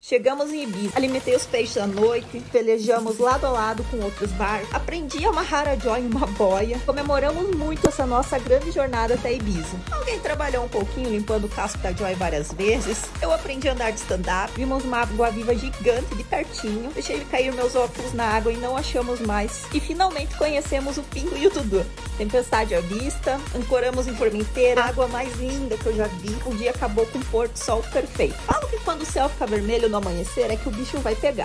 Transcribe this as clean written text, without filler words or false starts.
Chegamos em Ibiza, alimentei os peixes à noite, velejamos lado a lado com outros barcos, aprendi a amarrar a Joy em uma boia, comemoramos muito essa nossa grande jornada até Ibiza. Alguém trabalhou um pouquinho limpando o casco da Joy várias vezes, eu aprendi a andar de stand-up, vimos uma água-viva gigante de pertinho, deixei cair meus óculos na água e não achamos mais, e finalmente conhecemos o Pingo e o Dudu. Tempestade à vista, ancoramos em Formenteira, a água mais linda que eu já vi, o dia acabou com um pôr do sol perfeito. Falo que quando o céu fica vermelho no amanhecer é que o bicho vai pegar.